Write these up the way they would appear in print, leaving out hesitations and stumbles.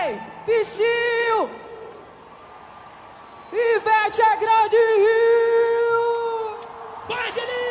Ei, Psyu! Ivete é Grande Rio! Vai, Geli!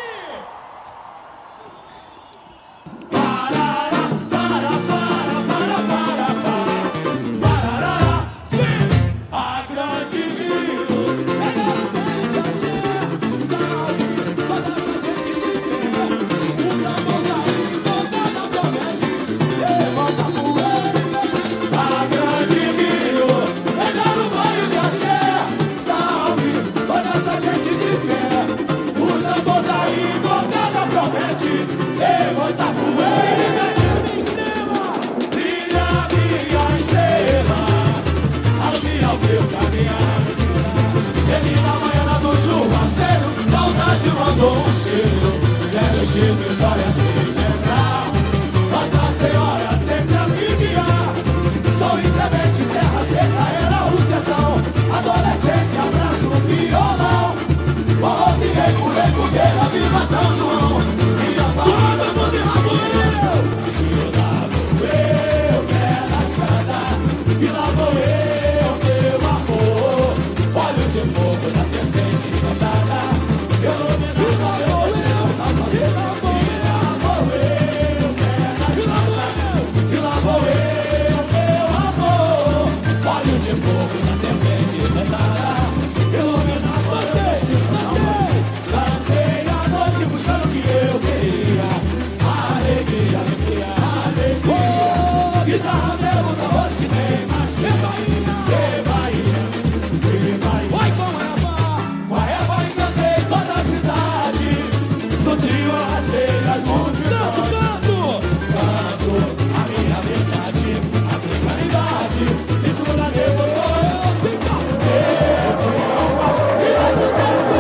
Levanta a poeira, brilha minha estrela, alumia o meu caminhar. Ele na manhã do chuvaceiro, saudade mandou um cheiro. Quero Chico, histórias de general. Nossa Senhora sempre a me guiar. Sol inclemente, terra seca, era o sertão. Adolescente, abraço no violão. Com arroz e rei, fogueira, viva São João. Todo mundo e lá vou eu, pé na estrada. E lá vou eu, meu amor. Olho de fogo da serpente encantada. Iluminado eu chão, salva. E lá vou eu, pé na estrada. E lá vou eu, meu amor. Olho de fogo da serpente encantada. Iluminado eu chão, salva. Cantei a noite buscando o que eu queria. Alegria, alegria, alegria. Guitarra, meu, tambores que tem machinha. Que Bahia, vai com Eva. Com a Eva encantei toda a cidade. No trio arrastei as multidões. Canto a minha verdade, africanidade. Mistura negro, sou eu. Eu te amo, e dá sucesso.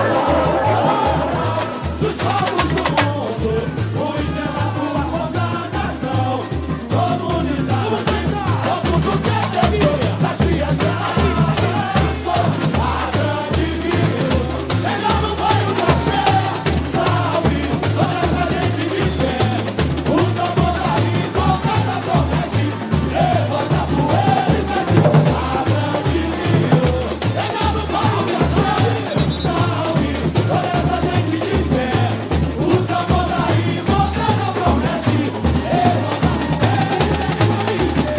Dos povos do mundo, o envelado, a consagração. Comunidade, todo mundo quer ter das chias grandes. A grande rio, melhor no banho da cheia. Salve, toda essa gente de pé. O tambor aí, tocada promete. Levanta a poeira e mete. A grande rio, melhor no banho da cheia. Salve, toda essa gente de pé. O tambor aí, tocada promete. Levanta a poeira e mete.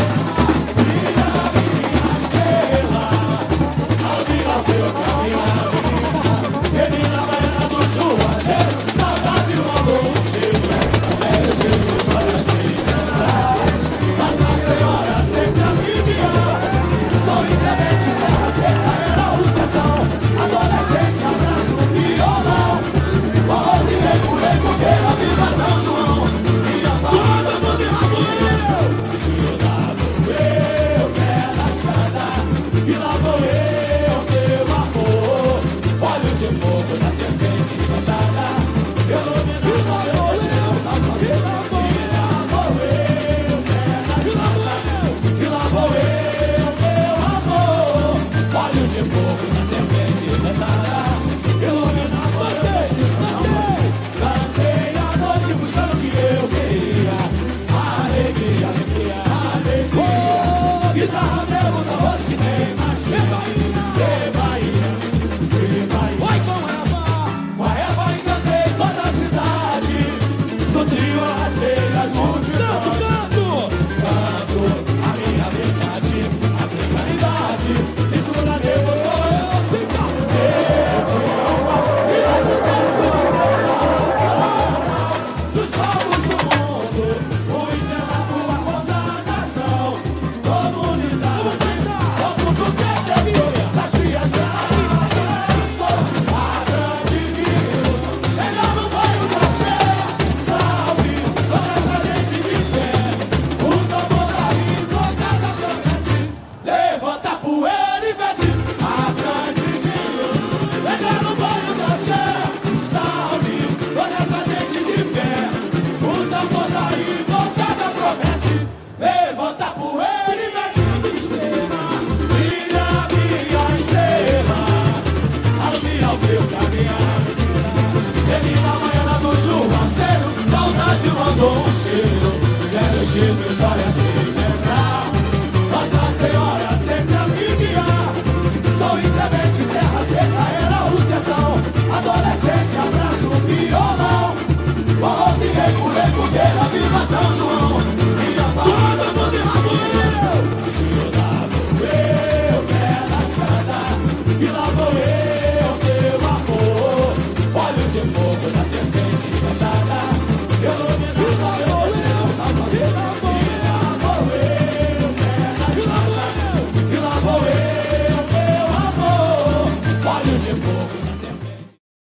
Ele na manhã do chuvaceiro, saudade mandou um cheiro. Velho cheiro, histórias de general. Nossa Senhora sempre a me guiar. Sol inclemente, terra seca, era o sertão. Adolescente, abraço no violão. Com arroz e rei, fogueira, viva São João. Todo mundo e lá vou eu, pé na estrada. E lá vou eu, meu amor. Olho de fogo da serpente encantada. Iluminado eu chão, salva. E lá vou eu, pé na estrada. E lá vou eu, meu amor. Olho de fogo da serpente encantada. Iluminado eu chão, salva. Cantei a noite buscando o que eu queria. Alegria, alegria, alegria. Guitarra,